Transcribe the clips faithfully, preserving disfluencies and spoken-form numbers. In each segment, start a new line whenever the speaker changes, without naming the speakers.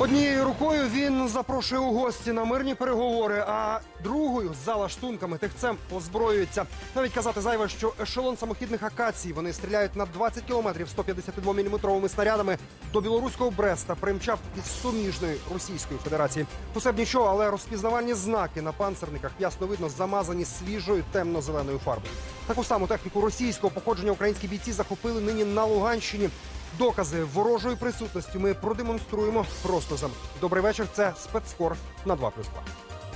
Однією рукою він запрошує у гості на мирні переговори, а другою за лаштунками тихцем озброюється. Навіть казати зайве, що ешелон самохідних акацій, вони стріляють на двадцять кілометрів сто п'ятдесят два міліметровими снарядами, до білоруського Бреста примчав із суміжної Російської Федерації. Усе б нічого, але розпізнавальні знаки на панцерниках ясно видно замазані свіжою темно-зеленою фарбою. Таку саму техніку російського походження українські бійці захопили нині на Луганщині. Докази ворожої присутності ми продемонструємо просто за мить. Добрий вечір, це спецкор на два плюс два.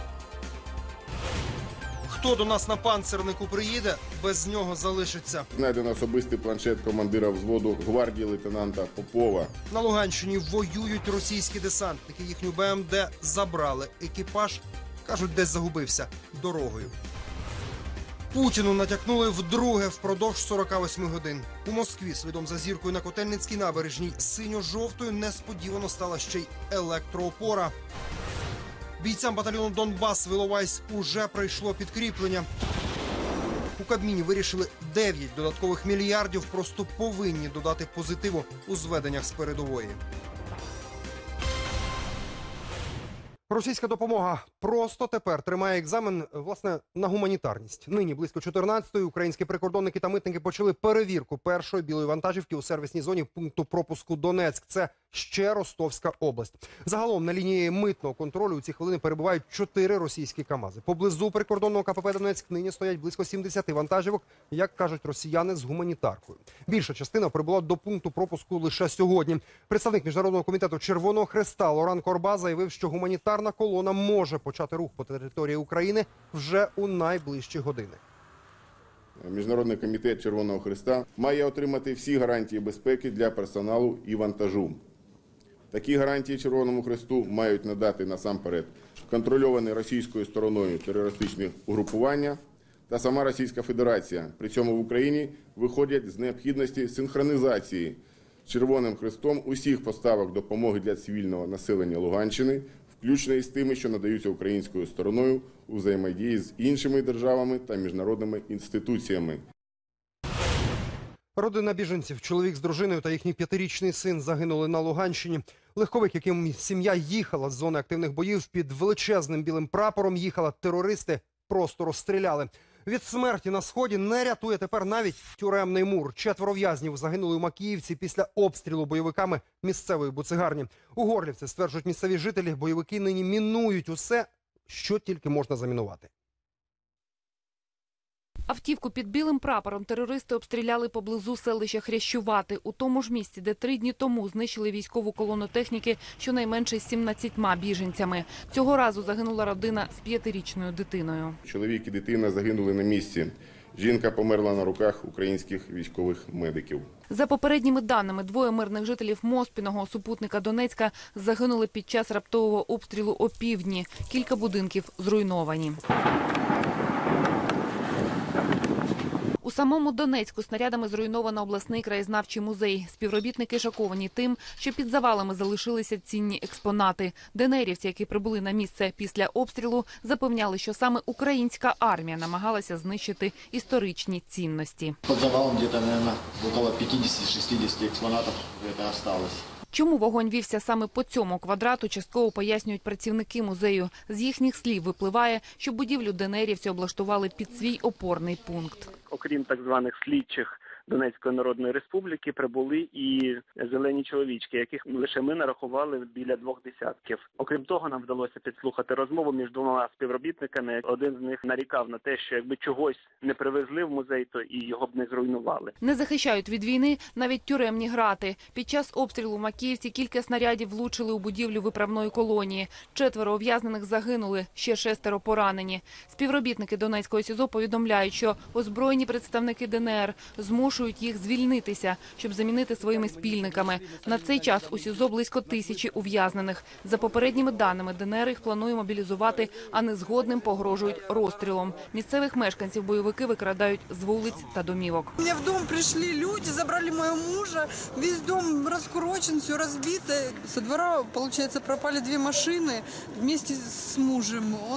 Хто до нас на панцернику приїде, без нього залишиться.
Знайдено особистий планшет командира взводу гвардії лейтенанта Попова.
На Луганщині воюють російські десантники. Їхню БМД забрали. Екіпаж, кажуть, десь загубився дорогою. Путіну натякнули вдруге впродовж сорока восьми годин. У Москві слідом за зіркою на Котельницькій набережній синьо-жовтою несподівано стала ще й електроопора. Бійцям батальйону «Донбас» в Іловайськ уже прийшло підкріплення. У Кабміні вирішили дев'ять додаткових мільярдів, просто повинні додати позитиву у зведеннях з передової. Російська допомога просто тепер тримає екзамен, власне, на гуманітарність. Нині близько чотирнадцятої українські прикордонники та митники почали перевірку першої білої вантажівки у сервісній зоні пункту пропуску Донецьк. Це ще Ростовська область. Загалом на лінії митного контролю у ці хвилини перебувають чотири російські КАМАЗи. Поблизу прикордонного КПП Донецьк нині стоять близько сімдесяти вантажівок, як кажуть росіяни, з гуманітаркою. Більша частина прибула до пункту пропуску лише сьогодні. Представник Міжнародного комітету Червоного Хреста Лоран Корба заявив, що гуманітарна колона може почати рух по території України вже у найближчі години.
Міжнародний комітет Червоного Хреста має отримати всі гарантії безпеки для персоналу і вантажу. Такі гарантії Червоному Хресту мають надати насамперед контрольовані російською стороною терористичні угрупування та сама Російська Федерація. При цьому в Україні виходять з необхідності синхронізації з Червоним Хрестом усіх поставок допомоги для цивільного населення Луганщини, включно із тими, що надаються українською стороною у взаємодії з іншими державами та міжнародними інституціями.
Родина біженців, чоловік з дружиною та їхній п'ятирічний син загинули на Луганщині. Легковик, яким сім'я їхала з зони активних боїв, під величезним білим прапором їхала, терористи просто розстріляли. Від смерті на Сході не рятує тепер навіть тюремний мур. Четверо в'язнів загинули у Макіївці після обстрілу бойовиками місцевої буцегарні. У Горлівці, стверджують місцеві жителі, бойовики нині мінують усе, що тільки можна замінувати.
Автівку під білим прапором терористи обстріляли поблизу селища Хрящувати, у тому ж місці, де три дні тому знищили військову колону техніки щонайменше з сімнадцятьма біженцями. Цього разу загинула родина з п'ятирічною дитиною.
Чоловік і дитина загинули на місці. Жінка померла на руках українських військових медиків.
За попередніми даними, двоє мирних жителів Моспіного, супутника Донецька, загинули під час раптового обстрілу опівдні. Кілька будинків зруйновані. У самому Донецьку снарядами зруйновано обласний краєзнавчий музей. Співробітники шоковані тим, що під завалами залишилися цінні експонати. ДНРівці, які прибули на місце після обстрілу, запевняли, що саме українська армія намагалася знищити історичні цінності.
Під завалом десь, мабуть, около п'ятдесят-шістдесят експонатів залишилось.
Чому вогонь вівся саме по цьому квадрату, частково пояснюють працівники музею. З їхніх слів випливає, що будівлю ДНРівці облаштували під свій опорний пункт.
Окрім так званих слідчих Донецької Народної Республіки, прибули і зелені чоловічки, яких лише ми нарахували біля двох десятків. Окрім того, нам вдалося підслухати розмову між двома співробітниками. Один з них нарікав на те, що якби чогось не привезли в музей, то і його б не зруйнували.
Не захищають від війни навіть тюремні грати. Під час обстрілу в Макіївці кілька снарядів влучили у будівлю виправної колонії. Четверо ув'язнених загинули, ще шестеро поранені. Співробітники Донецького СІЗО повідомляють, що озброєні представники ДНР змушують їх звільнитися, щоб замінити своїми спільниками. На цей час у СІЗО близько тисячі ув'язнених. За попередніми даними, ДНР їх планує мобілізувати, а незгодним погрожують розстрілом. Місцевих мешканців бойовики викрадають з вулиць та домівок.
У мене в дом прийшли люди, забрали мого мужа, весь дом розкурочен, все розбите. Со двора, виходить, пропали дві машини вместе з мужем. Он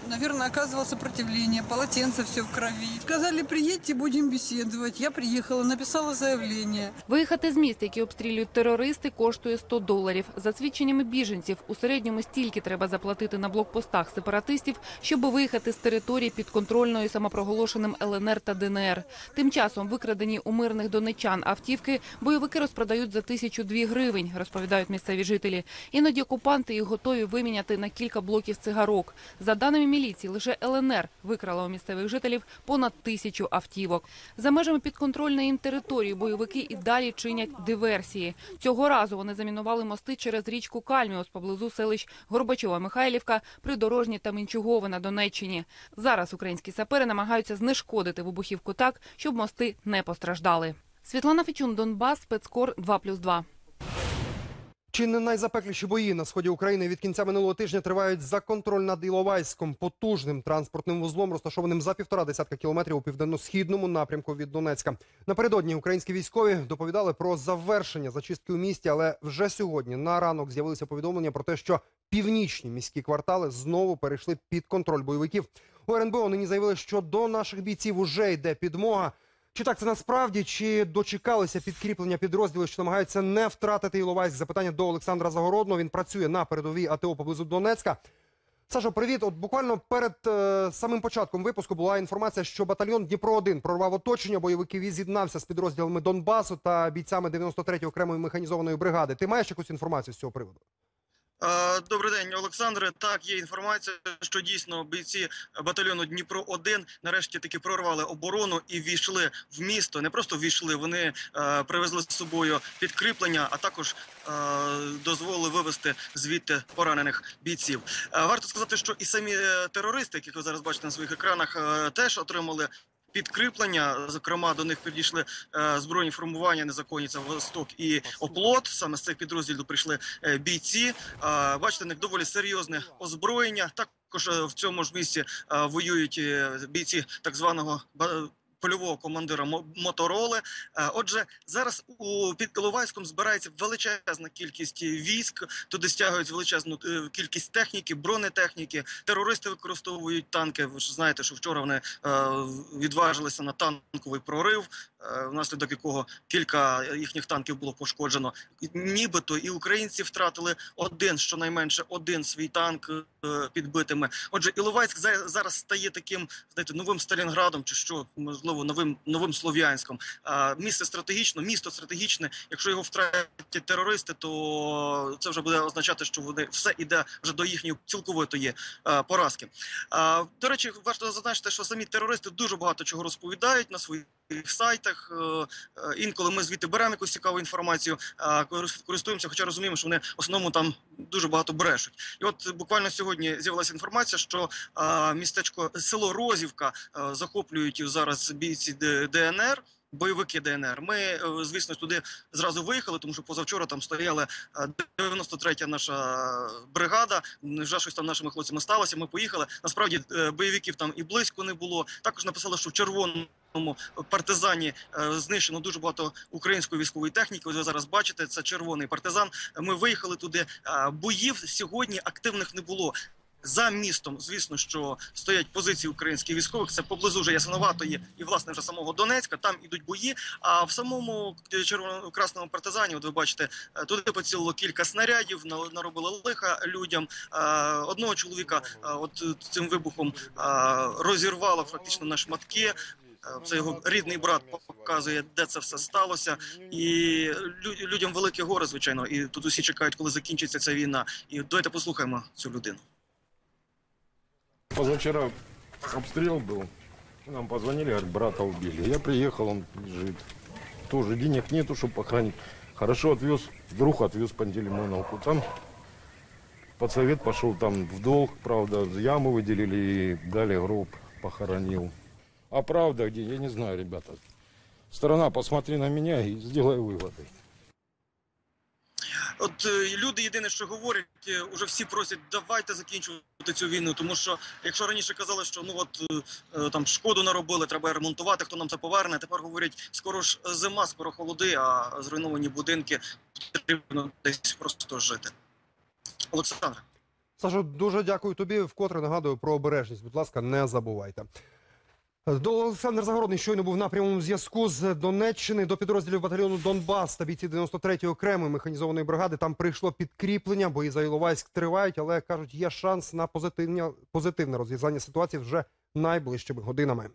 наверное, оказывал сопротивление, полотенце все в крови. Сказали, приедьте, будем беседовать. Я приехала, написала заявление.
Виїхати з міст, які обстрілюють терористи, коштує сто доларів. За свідченнями біженців, у середньому стільки треба заплатити на блокпостах сепаратистів, щоб виїхати з території підконтрольної самопроголошеним Л Н Р та Д Н Р. Тим часом викрадені у мирних донеччан автівки бойовики розпродають за тисячу дві гривень, розповідають місцеві жителі. Іноді окупанти їх готові виміняти на кілька блоків цигарок. За даними міліції, лише Л Н Р викрала у місцевих жителів понад тисячу автівок. За межами підконтрольної їм території бойовики і далі чинять диверсії. Цього разу вони замінували мости через річку Кальміус поблизу селищ Горбачова-Михайлівка, Придорожні та Мінчугове на Донеччині. Зараз українські сапери намагаються знешкодити вибухівку так, щоб мости не постраждали. Світлана Фечун, Донбас, спецкор два плюс два.
Чи не найзапекліші бої на сході України від кінця минулого тижня тривають за контроль над Іловайськом, потужним транспортним вузлом, розташованим за півтора десятка кілометрів у південно-східному напрямку від Донецька. Напередодні українські військові доповідали про завершення зачистки у місті, але вже сьогодні на ранок з'явилися повідомлення про те, що північні міські квартали знову перейшли під контроль бойовиків. У Ер Ен Бе О нині заявили, що до наших бійців уже йде підмога. Чи так це насправді, чи дочекалися підкріплення підрозділів, що намагаються не втратити Іловайськ? Запитання до Олександра Загородного. Він працює на передовій А Те О поблизу Донецька. Сашо, привіт. От буквально перед е, самим початком випуску була інформація, що батальйон Дніпро один прорвав оточення бойовиків і з'єднався з підрозділами Донбасу та бійцями дев'яносто третьої окремої механізованої бригади. Ти маєш якусь інформацію з цього приводу?
Добрий день, Олександре. Так, є інформація, що дійсно бійці батальйону Дніпро один нарешті таки прорвали оборону і ввійшли в місто. Не просто ввійшли, вони е, привезли з собою підкріплення, а також е, дозволили вивезти звідти поранених бійців. Е, варто сказати, що і самі терористи, яких ви зараз бачите на своїх екранах, е, теж отримали підкріплення. Зокрема, до них підійшли е, збройні формування незаконні, це Восток і Оплот. Саме з цих підрозділів прийшли е, бійці. Е, бачите, в них доволі серйозне озброєння. Також е, в цьому ж місці е, воюють е, бійці так званого польового командира Мотороли. Отже, зараз у під Іловайськом збирається величезна кількість військ, туди стягують величезну кількість техніки, бронетехніки. Терористи використовують танки. Ви ж знаєте, що вчора вони відважилися на танковий прорив, внаслідок якого кілька їхніх танків було пошкоджено. Нібито і українці втратили один, щонайменше один свій танк підбитими. Отже, Іловайськ зараз стає таким, знаєте, новим Сталінградом, чи що, можливо, новим, новим Слов'янськом. Місце стратегічне, місто стратегічне. Якщо його втратять терористи, то це вже буде означати, що вони, все йде вже до їхньої цілковитої поразки. До речі, варто зазначити, що самі терористи дуже багато чого розповідають на своїх сайтах. Інколи ми звідти беремо якусь цікаву інформацію, користуємося, хоча розуміємо, що вони в основному там дуже багато брешуть. І от буквально сьогодні з'явилася інформація, що містечко, село Розівка захоплюють зараз бійці Де Ен Ер, бойовики Де Ен Ер. Ми, звісно, туди зразу виїхали, тому що позавчора там стояла дев'яносто третя наша бригада. Вже щось там нашими хлопцями сталося. Ми поїхали. Насправді бойовиків там і близько не було. Також написали, що в Червоному партизані знищено дуже багато української військової техніки. Ось ви зараз бачите, це червоний партизан. Ми виїхали туди. Боїв сьогодні активних не було. За містом, звісно, що стоять позиції українських військових, це поблизу вже Ясиноватої і, власне, вже самого Донецька, там ідуть бої. А в самому червоно-красному партизані, от ви бачите, туди поцілило кілька снарядів, наробило лиха людям. Одного чоловіка от цим вибухом розірвало фактично на шматки. Це його рідний брат показує, де це все сталося. І людям велике горе, звичайно. І тут усі чекають, коли закінчиться ця війна. І давайте послухаємо цю людину.
Позавчера обстрел был, нам позвонили, говорят, брата убили. Я приехал, он лежит. Тоже денег нету, чтобы похоронить. Хорошо отвез, друг отвез Пантелеймоновку. Там под совет пошел, там в долг, правда, яму выделили и дали гроб, похоронил. А правда где, я не знаю, ребята. Страна, посмотри на меня и сделай выводы.
От люди єдине, що говорять, уже всі просять, давайте закінчувати цю війну, тому що, якщо раніше казали, що ну от там шкоду наробили, треба ремонтувати, хто нам це поверне, тепер говорять, скоро ж зима, скоро холоди, а зруйновані будинки, потрібно десь просто жити. Олександр.
Сашо, дуже дякую тобі. Вкотре нагадую про обережність. Будь ласка, не забувайте. До Олександр Загородний щойно був на прямому зв'язку з Донеччини. До підрозділів батальйону «Донбас» та бійці дев'яносто третьої окремої механізованої бригади там прийшло підкріплення. Бої за Іловайськ тривають, але, кажуть, є шанс на позитивне, позитивне розв'язання ситуації вже найближчими годинами.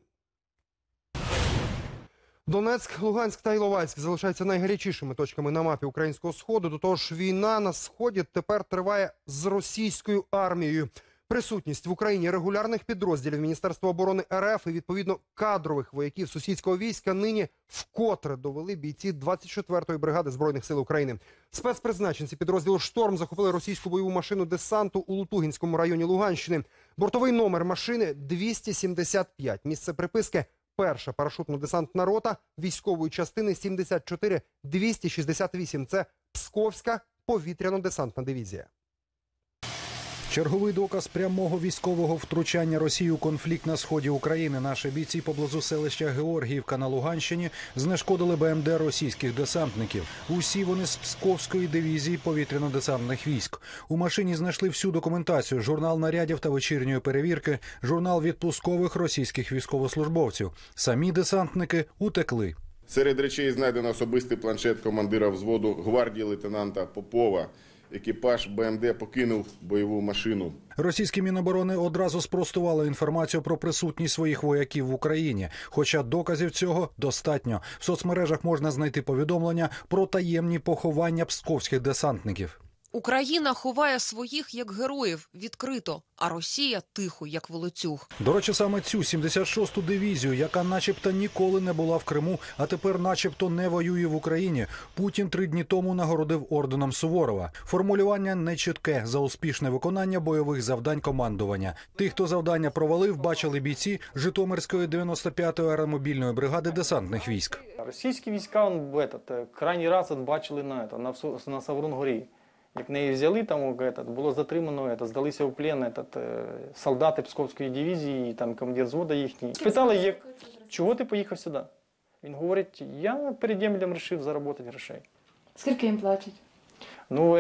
Донецьк, Луганськ та Іловайськ залишаються найгарячішими точками на мапі українського Сходу. До того ж, війна на Сході тепер триває з російською армією. Присутність в Україні регулярних підрозділів Міністерства оборони РФ і, відповідно, кадрових вояків сусідського війська нині вкотре довели бійці двадцять четвертої бригади Збройних сил України. Спецпризначенці підрозділу «Шторм» захопили російську бойову машину десанту у Лутугінському районі Луганщини. Бортовий номер машини двісті сімдесят п'ять. Місце приписки – перша парашутно-десантна рота військової частини сімдесят чотири двісті шістдесят вісім. Це Псковська повітряно-десантна дивізія.
Черговий доказ прямого військового втручання Росії у конфлікт на сході України. Наші бійці поблизу селища Георгіївка на Луганщині знешкодили БМД російських десантників. Усі вони з Псковської дивізії повітряно-десантних військ. У машині знайшли всю документацію: журнал нарядів та вечірньої перевірки, журнал відпускових російських військовослужбовців. Самі десантники утекли.
Серед речей знайдено особистий планшет командира взводу гвардії лейтенанта Попова. Екіпаж БМД покинув бойову машину.
Російські Міноборони одразу спростували інформацію про присутність своїх вояків в Україні. Хоча доказів цього достатньо. В соцмережах можна знайти повідомлення про таємні поховання псковських десантників.
Україна ховає своїх як героїв відкрито, а Росія тихо, як волоцюг.
До речі, саме цю сімдесят шосту дивізію, яка начебто ніколи не була в Криму, а тепер начебто не воює в Україні, Путін три дні тому нагородив орденом Суворова. Формулювання нечітке: за успішне виконання бойових завдань командування. Тих, хто завдання провалив, бачили бійці Житомирської дев'яносто п'ятої аеромобільної бригади десантних військ.
Російські війська он, этот, крайній раз бачили на, это, на, на Саврун-горі. Як неї взяли, там було затримано, здалися в плен солдати Псковської дивізії, там командир взводу їхній. Спитали, як, чого ти поїхав сюди? Він говорить, я перед Демілем вирішив заробити грошей.
Скільки їм платять?
Ну,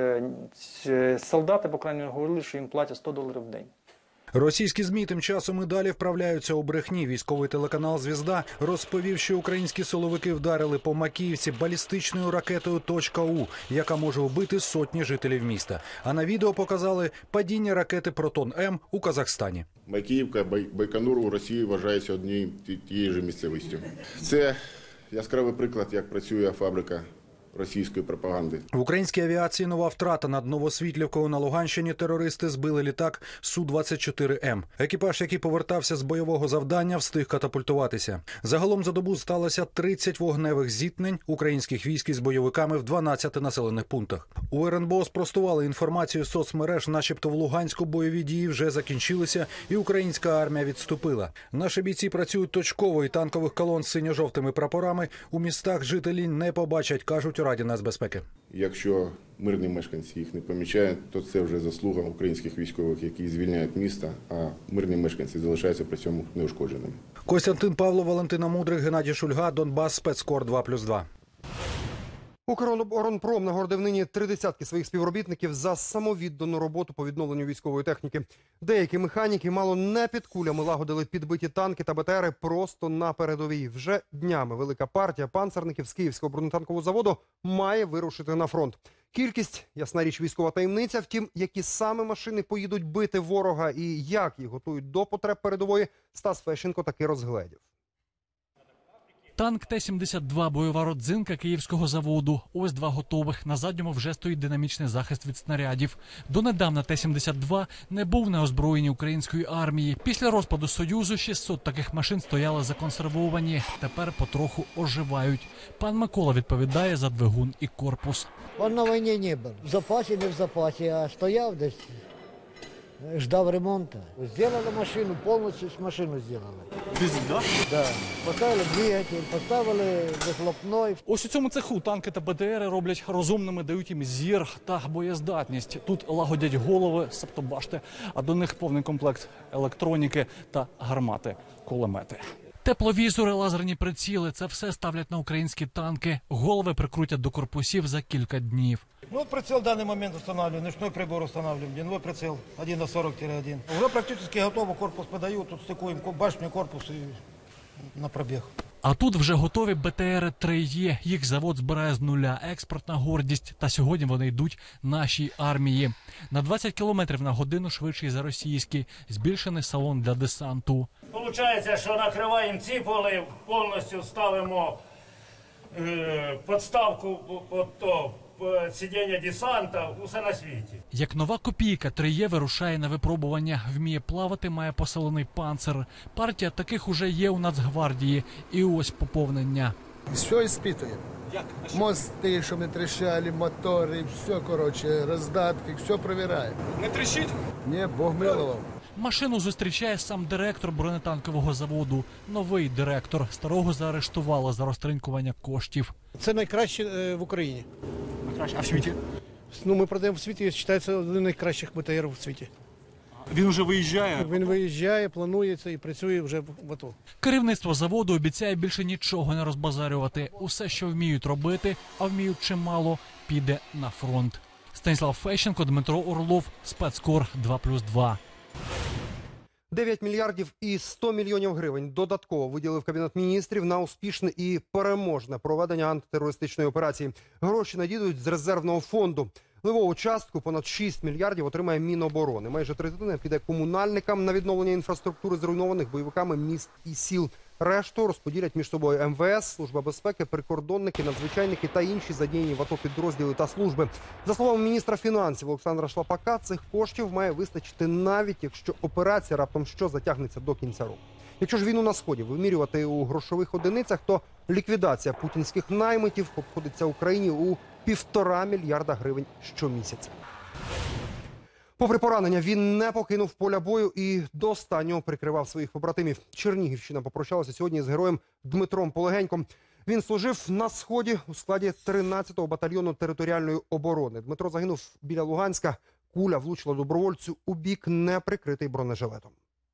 этот, солдати, по крайній мірі, говорили, що їм платять сто доларів в день.
Російські ЗМІ тим часом і далі вправляються у брехні. Військовий телеканал «Звізда» розповів, що українські силовики вдарили по Макіївці балістичною ракетою «Точка-У», яка може вбити сотні жителів міста. А на відео показали падіння ракети «Протон-М» у Казахстані.
Макіївка, Байконур у Росії вважається однією тією ж місцевістю. Це яскравий приклад, як працює фабрика російської пропаганди.
В українській авіації нова втрата. Над Новосвітлівкою на Луганщині терористи збили літак Су двадцять чотири М. Екіпаж, який повертався з бойового завдання, встиг катапультуватися. Загалом за добу сталося тридцять вогневих зіткнень українських військ із бойовиками в дванадцяти населених пунктах. У ер ен бе о спростували інформацію з соцмереж, начебто в Луганську бойові дії вже закінчилися і українська армія відступила. Наші бійці працюють точково, і танкових колон з синьо-жовтими прапорами у містах жителі не побачать, кажуть у Раді нацбезпеки.
Якщо мирні мешканці їх не помічають, то це вже заслуга українських військових, які звільняють міста, а мирні мешканці залишаються при цьому неушкодженими.
Костянтин Павло, Валентина Мудрик, Геннадій Шульга, Донбас, спецкор два плюс два.
Укроборонпром нагородив нині три десятки своїх співробітників за самовіддану роботу по відновленню військової техніки. Деякі механіки мало не під кулями лагодили підбиті танки та БТРи просто на передовій. Вже днями велика партія панцерників з Київського бронетанкового заводу має вирушити на фронт. Кількість, ясна річ, військова таємниця. Втім, які саме машини поїдуть бити ворога і як їх готують до потреб передової, Стас Фещенко таки розгледів.
Танк Т сімдесят два, бойова родзинка Київського заводу. Ось два готових. На задньому вже стоїть динамічний захист від снарядів. Донедавна Т сімдесят два не був на озброєнні української армії. Після розпаду Союзу шістсот таких машин стояли законсервовані. Тепер потроху оживають. Пан Микола відповідає за двигун і корпус.
Он на війні не був. В запасі, не в запасі, а стояв десь. Ждав ремонту. Сделали машину, повністю машину зробили.
Да?
Да. Поставили двигатель, поставили вихлопной.
Ось у цьому цеху танки та БТРи роблять розумними, дають їм зір та боєздатність. Тут лагодять голови, септобашти, а до них повний комплект електроніки та гармати, кулемети. Тепловізори, лазерні приціли – це все ставлять на українські танки. Голови прикрутять до корпусів за кілька днів.
Ну, прицел в данный момент устанавливаем, ночной прибор устанавливаем, дневной прицел один на сорок один. Уже практически готово, корпус подаю, тут стыкуем башню, корпус и на пробег.
А тут вже готові Б Т Р три Е. Їх завод збирає з нуля. Експортна гордість. Та сьогодні вони йдуть нашій армії. На двадцять кілометрів на годину швидший за російський. Збільшений салон для десанту.
Получається, що накриваємо ці поли, повністю ставимо е, подставку під то, сидіння десанта, усе на світі.
Як нова копійка, три Е вирушає на випробування. Вміє плавати, має посилений панцир. Партія таких уже є у Нацгвардії. І ось поповнення.
Все іспитуємо. Мости, щоб не тріщали, мотори, все, коротше, роздатки, все перевіряємо.
Не тріщить?
Ні, Бог милував.
Машину зустрічає сам директор бронетанкового заводу. Новий директор. Старого заарештували за розтринькування коштів.
Це найкраще в Україні.
Найкраще? А в світі?
Ну, ми продаємо в світі, вважається один з найкращих Б Т Р в світі.
Він вже виїжджає?
Він виїжджає, планується і працює вже в АТО.
Керівництво заводу обіцяє більше нічого не розбазарювати. Усе, що вміють робити, а вміють чимало, піде на фронт. Станіслав Фещенко, Дмитро Орлов, Спецкор два плюс два.
дев'ять мільярдів і сто мільйонів гривень додатково виділив Кабінет міністрів на успішне і переможне проведення антитерористичної операції. Гроші надійдуть з резервного фонду. Левову частку понад шість мільярдів отримає Міноборони. Майже третина піде комунальникам на відновлення інфраструктури зруйнованих бойовиками міст і сіл. Решту розподілять між собою М В С, Служба безпеки, прикордонники, надзвичайники та інші задіяні в АТО підрозділи та служби. За словами міністра фінансів Олександра Шлапака, цих коштів має вистачити навіть, якщо операція раптом що затягнеться до кінця року. Якщо ж війну на Сході вимірювати у грошових одиницях, то ліквідація путінських наймитів обходиться Україні у півтора мільярда гривень щомісяця. Попри поранення, він не покинув поля бою і до останнього прикривав своїх побратимів. Чернігівщина попрощалася сьогодні з героєм Дмитром Полегеньком. Він служив на Сході у складі тринадцятого батальйону територіальної оборони. Дмитро загинув біля Луганська. Куля влучила добровольцю у бік, не прикритий бронежилетом.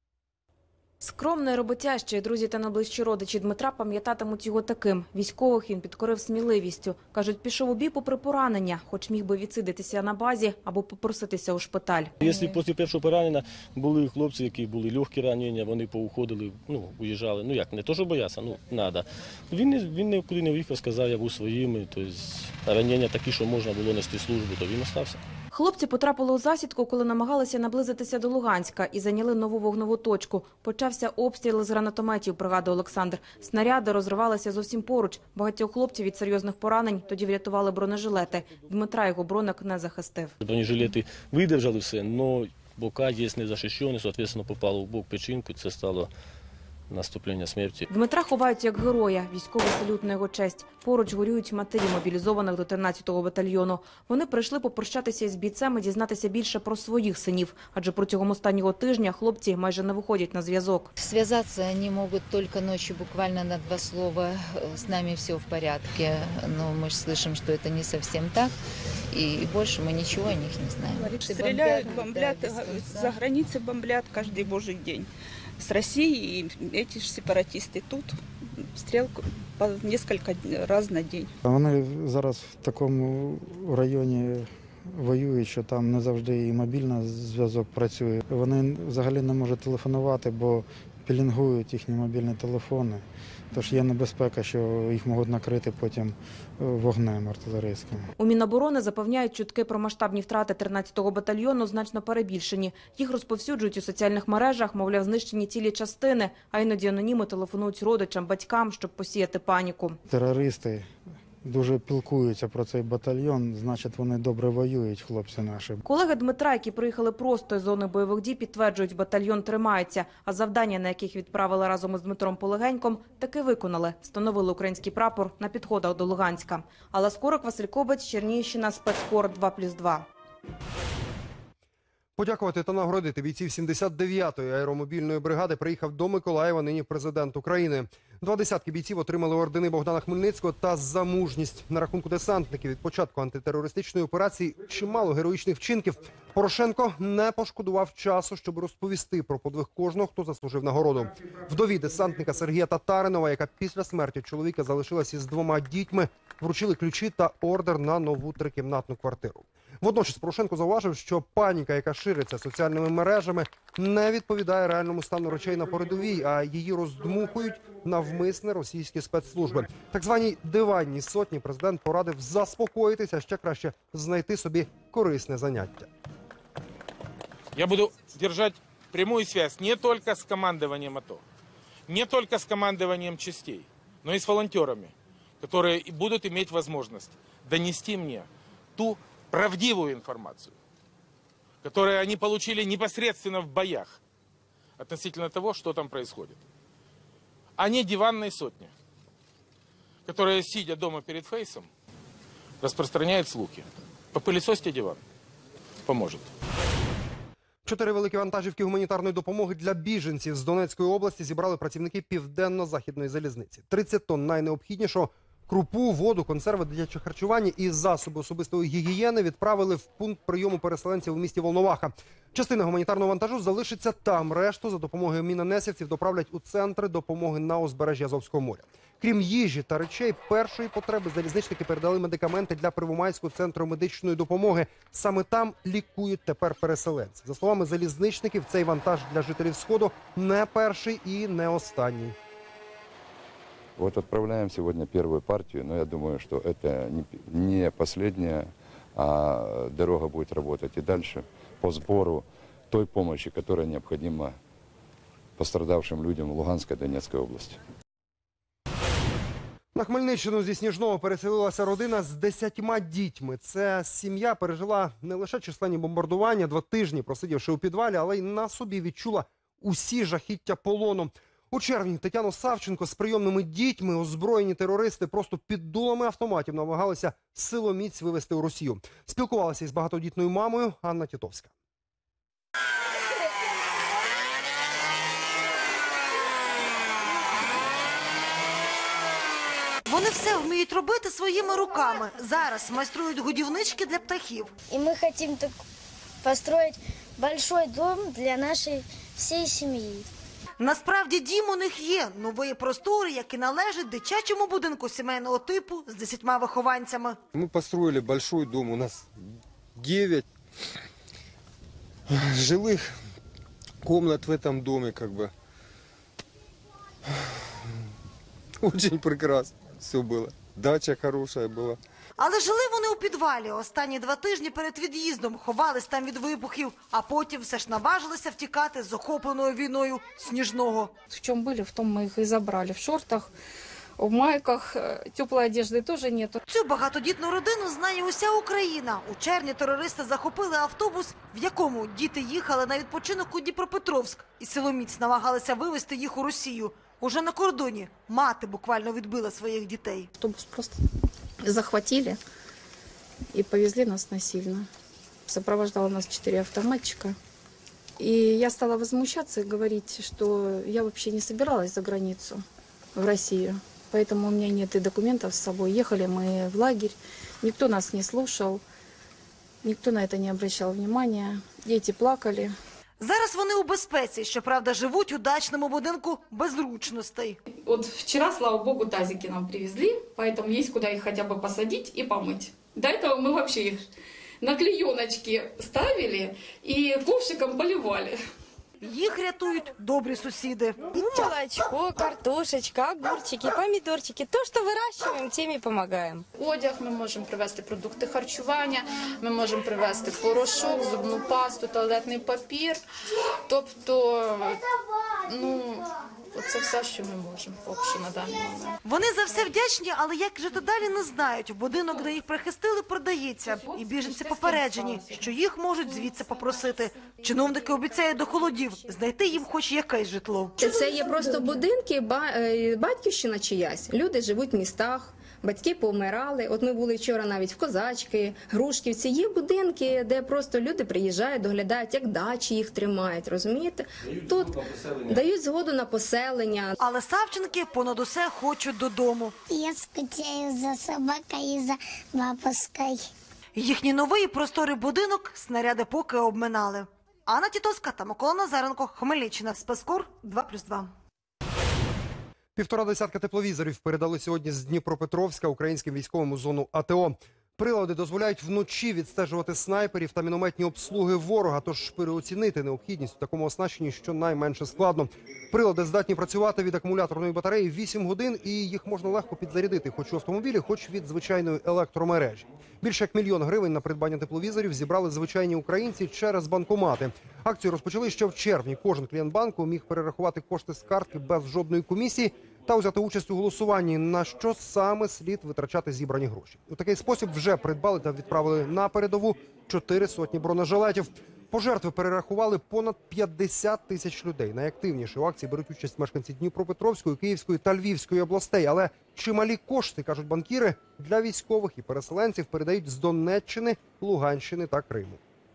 Скромний, роботящий, друзі та найближчі родичі Дмитра пам'ятатимуть його таким. Військових він підкорив сміливістю. Кажуть, пішов у бій попри поранення, хоч міг би відсидитися на базі або попроситися у шпиталь.
Якщо після першого поранення були хлопці, які були легкі ранення, вони поуходили, ну, уїжджали. Ну як, не то, що боявся, ну, треба. Він, він нікуди не виїхав, сказав, я був своїми. Тобто ранення такі, що можна було нести службу, то він остався.
Хлопці потрапили у засідку, коли намагалися наблизитися до Луганська і зайняли нову вогнову точку. Почався обстріл з гранатометів, пригадує Олександр. Снаряди розривалися зовсім поруч. Багатьох хлопців від серйозних поранень тоді врятували бронежилети. Дмитра його броник не захистив.
Бронежилети видержали все, але бока є не захищені, відповідно попало в бок печінку, це стало наступлення смерті.
Дмитра ховають як героя. Військовий салют на його честь. Поруч горюють матері мобілізованих до тринадцятого батальйону. Вони прийшли попрощатися із бійцем і дізнатися більше про своїх синів. Адже протягом останнього тижня хлопці майже не виходять на зв'язок.
Зв'язатися вони можуть тільки ночі, буквально на два слова. З нами все в порядку. Но ми ж слышим, що це не зовсім так. І більше ми нічого о них не знаємо.
Стріляють, бомблять, за границей бомблять кожен божий день. С Россией, и эти же сепаратисты тут стрелку по несколько раз на день.
Вони зараз в такому районі воюють, що там не завжди і мобільний зв'язок працює. Вони взагалі не можуть телефонувати, бо пілінгують їхні мобільні телефони. Тож є небезпека, що їх можуть накрити потім вогнем артилерійським.
У Міноборони запевняють, чутки про масштабні втрати тринадцятого батальйону значно перебільшені. Їх розповсюджують у соціальних мережах, мовляв, знищені цілі частини, а іноді аноніми телефонують родичам, батькам, щоб посіяти паніку.
Терористи дуже пілкуються про цей батальйон, значить вони добре воюють, хлопці наші.
Колеги Дмитра, які приїхали просто із зони бойових дій, підтверджують, батальйон тримається, а завдання, на яких відправили разом із Дмитром Полегеньком, таки виконали. Встановили український прапор на підходах до Луганська. Алла Скорик, Василь Кобець, Чернігівщина, Спецкор два плюс два.
Подякувати та нагородити бійців сімдесят дев'ятої аеромобільної бригади приїхав до Миколаєва нині президент України. Два десятки бійців отримали ордени Богдана Хмельницького та за мужність. На рахунку десантників від початку антитерористичної операції чимало героїчних вчинків. Порошенко не пошкодував часу, щоб розповісти про подвиг кожного, хто заслужив нагороду. Вдові десантника Сергія Татаринова, яка після смерті чоловіка залишилася із двома дітьми, вручили ключі та ордер на нову трикімнатну квартиру. Водночас Порошенко зауважив, що паніка, яка шириться соціальними мережами, не відповідає реальному стану речей на передовій, а її роздмухують навмисне російські спецслужби. Так званій диванній сотні президент порадив заспокоїтися, а ще краще знайти собі корисне заняття.
Я буду держать прямую связь не только с командованием АТО, не только с командованием частей, но и с волонтерами, которые будут иметь возможность донести мне ту правдивую информацию, которую они получили непосредственно в боях относительно того, что там происходит. А не диванной сотни, которая, сидя дома перед фейсом, распространяет слухи. Попылесосьте диван. Поможет.
Чотири великі вантажівки гуманітарної допомоги для біженців з Донецької області зібрали працівники Південно-Західної залізниці. тридцять тонн найнеобхіднішого – крупу, воду, консерви, дитяче харчування і засоби особистої гігієни відправили в пункт прийому переселенців у місті Волноваха. Частина гуманітарного вантажу залишиться там. Решту за допомогою мінонесівців доправлять у центри допомоги на узбережжі Азовського моря. Крім їжі та речей першої потреби, залізничники передали медикаменти для Первомайського центру медичної допомоги. Саме там лікують тепер переселенців. За словами залізничників, цей вантаж для жителів Сходу не перший і не останній.
Вот отправляем сегодня первую партию, но я думаю, что это не последняя, а дорога будет работать и дальше по сбору той помощи, которая необходима пострадавшим людям в Луганской и Донецкой области.
На Хмельниччину зі Сніжного переселилася родина з десятьма дітьми. Ця сім'я пережила не лише численні бомбардування, два тижні просидівши у підвалі, але й на собі відчула усі жахіття полону. У червні Тетяну Савченко з прийомними дітьми озброєні терористи просто під дулами автоматів намагалися силоміць вивезти у Росію. Спілкувалася із багатодітною мамою Анна Тітовська.
Вони все вміють робити своїми руками. Зараз майструють годівнички для птахів.
І ми хочемо так построїти великий дом для нашої всієї сім'ї.
Насправді дім у них є. Нової простори, які належать дитячому будинку сімейного типу з десятьма вихованцями.
Ми построїли великий дом, у нас дев'ять жилих кімнат в цьому домі, как бы. Очень прекрасно все було. Дача хороша була.
Але жили вони у підвалі. Останні два тижні перед від'їздом ховались там від вибухів, а потім все ж наважилися втікати з охопленою війною Сніжного.
В чому були, в тому ми їх і забрали. В шортах, в майках, теплої одежди теж нету.
Цю багатодітну родину знає уся Україна. У червні терористи захопили автобус, в якому діти їхали на відпочинок у Дніпропетровськ. І силоміць намагалися вивезти їх у Росію. Уже на кордоні мати буквально відбила своїх дітей.
Автобус просто захватили и повезли нас насильно. Сопровождало нас четыре автоматчика. И я стала возмущаться и говорить, что я вообще не собиралась за границу, в Россию. Поэтому у меня нет и документов с собой. Ехали мы в лагерь, никто нас не слушал, никто на это не обращал внимания. Дети плакали.
Зараз вони у безпеці, щоправда, живуть у дачному будинку без зручностей.
Вот вчера, слава богу, тазики нам привезли, поэтому есть куда их хотя бы посадить и помыть. До этого мы вообще их на клееночки ставили и ковшиком поливали.
Їх рятують добрі сусіди.
Молочко, картошечка, огурчики, помидорчики. То, что выращиваем, тем и помогаем.
Одяг ми можемо привезти, продукти харчування, ми можемо привезти порошок, зубну пасту, туалетний папір. Тобто, ну, це все, що ми можемо поки що на даний момент.
Вони за все вдячні, але як жити далі не знають. Будинок, де їх прихистили, продається. І біженці попереджені, що їх можуть звідси попросити. Чиновники обіцяють до холодів знайти їм хоч якесь житло.
Це є просто будинки, батьківщина чиясь. Люди живуть в містах,
батьки помирали. От ми були вчора навіть в Козачки, Грушківці. Є будинки, де просто люди приїжджають, доглядають, як дачі їх тримають, розумієте? Тут дають згоду на поселення.
Але Савченки понад усе хочуть додому.
Я скучаю за собакою і за бабушкою.
Їхній новий і просторий будинок снаряди поки обминали. Анна Тітовська та Микола Назаренко, Хмельниччина, Спецкор два плюс два.
Півтора десятка тепловізорів передали сьогодні з Дніпропетровська українським військовим у зону АТО. Прилади дозволяють вночі відстежувати снайперів та мінометні обслуги ворога, тож переоцінити необхідність у такому оснащенні щонайменше складно. Прилади здатні працювати від акумуляторної батареї вісім годин, і їх можна легко підзарядити хоч у автомобілі, хоч від звичайної електромережі. Більше як мільйон гривень на придбання тепловізорів зібрали звичайні українці через банкомати. Акцію розпочали ще в червні. Кожен клієнт банку міг перерахувати кошти з картки без жодної комісії та взяти участь у голосуванні, на що саме слід витрачати зібрані гроші. У такий спосіб вже придбали та відправили на передову чотири сотні бронежилетів. Пожертви перерахували понад п'ятдесят тисяч людей. Найактивніше у акції беруть участь мешканці Дніпропетровської, Київської та Львівської областей. Але чималі кошти, кажуть банкіри, для військових і переселенців передають з Донеччини, Луганщини та Криму.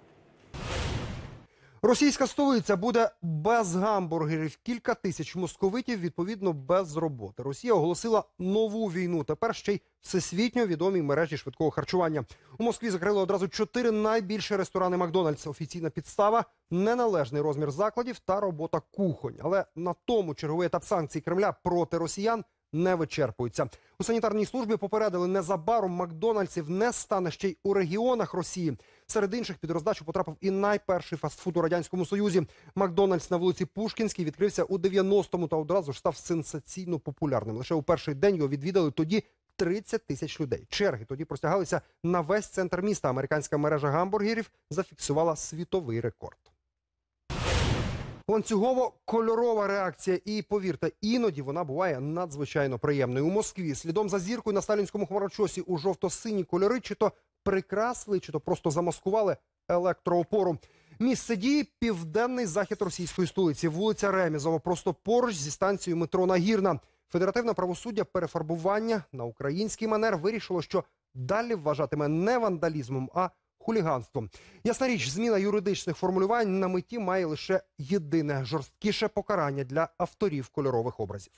Російська столиця буде без гамбургерів. Кілька тисяч московитів, відповідно, без роботи. Росія оголосила нову війну. Тепер ще й всесвітньо відомій мережі швидкого харчування. У Москві закрили одразу чотири найбільші ресторани «Макдональдс». Офіційна підстава – неналежний розмір закладів та робота кухонь. Але на тому черговий етап санкцій Кремля проти росіян не вичерпується. У санітарній службі попередили, незабаром «Макдональдсів» не стане ще й у регіонах Росії. Серед інших під роздачу потрапив і найперший фастфуд у Радянському Союзі. «Макдональдс» на вулиці Пушкінській відкрився у дев'яностому та одразу ж став сенсаційно популярним. Лише у перший день його відвідали тоді тридцять тисяч людей. Черги тоді простягалися на весь центр міста. Американська мережа гамбургерів зафіксувала світовий рекорд. Ланцюгово-кольорова реакція. І, повірте, іноді вона буває надзвичайно приємною. У Москві слідом за зіркою на сталінському хмарочосі у жовто-сині кольори чи то прикрасли, чи то просто замаскували електроопору. Місце дії – південний захід російської столиці, вулиця Ремізова, просто поруч зі станцією метро Нагірна. Федеративне правосуддя перефарбування на український манер вирішило, що далі вважатиме не вандалізмом, а хуліганством. Ясна річ, зміна юридичних формулювань на меті має лише єдине – жорсткіше покарання для авторів кольорових образів.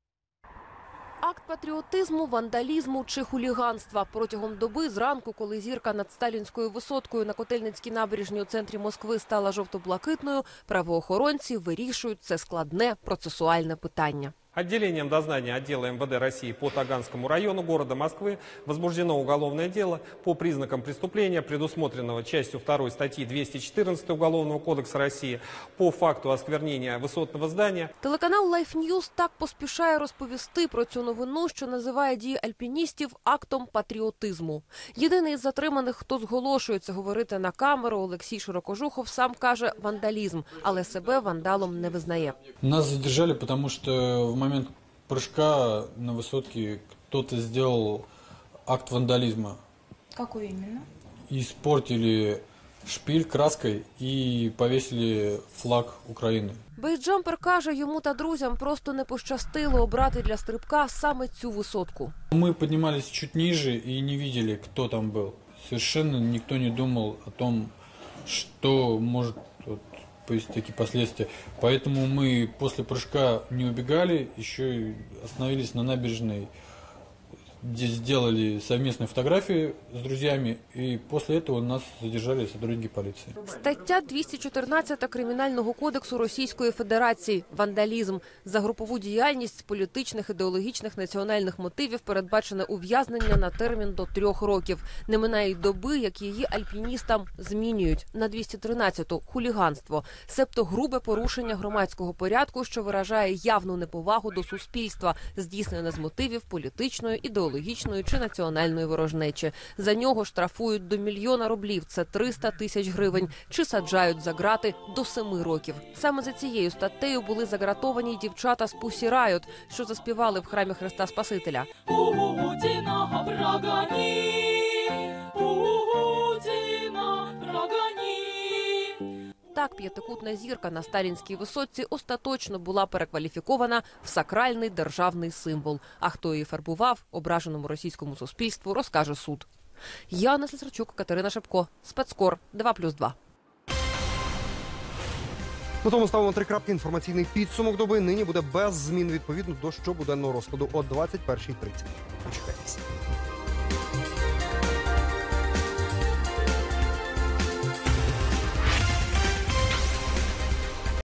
Акт патріотизму, вандалізму чи хуліганства. Протягом доби зранку, коли зірка над Сталінською висоткою на Котельницькій набережній у центрі Москви стала жовто-блакитною, правоохоронці вирішують це складне процесуальне питання.
Отделением дознания отдела эм вэ дэ России по Таганскому району города Москвы возбуждено уголовное дело по признакам преступления, предусмотренного частью второй статьи двести четырнадцать Уголовного кодекса России по факту осквернения высотного здания.
Телеканал Life News так поспішає розповісти про цю новину, що називає дії альпіністів актом патріотизму. Єдиний із затриманих, хто зголошується говорити на камеру, Олексій Широкожухов, сам каже вандалізм, але себе вандалом не визнає.
Нас задержали, потому что в момент прыжка на высотке кто-то сделал акт вандализма.
Какой именно?
Испортили шпиль краской и повесили флаг Украины.
Бейсджампер каже, йому та друзям просто не пощастило обрати для стрибка саме цю висотку.
Мы поднимались чуть ниже и не видели, кто там был. Совершенно никто не думал о том, что может повести такие последствия. Поэтому мы после прыжка не убегали, еще и остановились на набережной, где сделали совместные фотографии с друзьями, и после этого нас задержали сотрудники полиции.
Стаття двісті чотирнадцять Кримінального кодексу Російської Федерації – вандалізм. За групову діяльність з політичних, ідеологічних, національних мотивів передбачене ув'язнення на термін до трьох років. Не минає й доби, як її альпіністам змінюють на двісті тринадцяту – хуліганство. Себто грубе порушення громадського порядку, що виражає явну неповагу до суспільства, здійснене з мотивів політичної, ідеологічної, ідеологічної чи національної ворожнечі. За нього штрафують до мільйона рублів, це триста тисяч гривень, чи саджають за ґрати до семи років. Саме за цією статтею були загратовані дівчата з Pussy Riot, що заспівали в храмі Христа Спасителя. Так, п'ятикутна зірка на Сталінській висотці остаточно була перекваліфікована в сакральний державний символ. А хто її фарбував, ображеному російському суспільству розкаже суд. Яна Слесарчук, Катерина Шепко, Спецкор, два плюс два.
На тому ставимо три крапки. Інформаційний підсумок доби нині буде без змін відповідно до щобуденного розкладу о двадцять першій тридцять. Почекайтеся.